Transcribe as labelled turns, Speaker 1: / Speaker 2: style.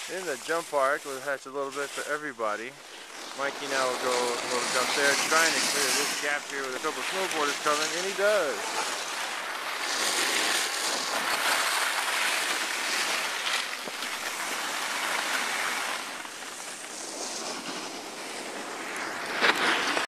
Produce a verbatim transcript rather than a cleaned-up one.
Speaker 1: In the jump park, we'll hatch a little bit for everybody. Mikey now will go a little jump there, trying to clear this gap here with a couple snowboarders coming, and he does.